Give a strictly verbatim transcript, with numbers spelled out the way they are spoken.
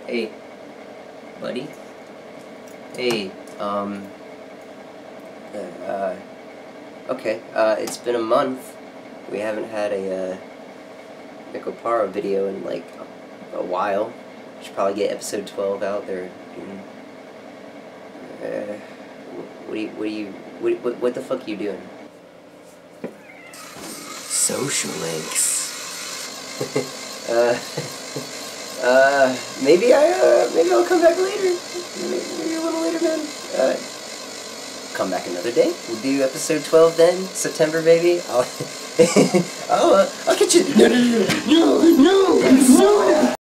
Hey, buddy. Hey, um, uh, okay, uh, it's been a month. We haven't had a, uh, Nicoparo video in, like, a, a while. Should probably get episode twelve out there. Uh, what do you, what do you, what, what, what the fuck are you doing? Social links. uh, uh, maybe I, uh, maybe I'll come back later. Maybe, maybe a little later, man. Uh, come back another day. We'll do episode twelve then. September, baby. I'll, I'll, uh, I'll catch you. No, no, no, no, no, no.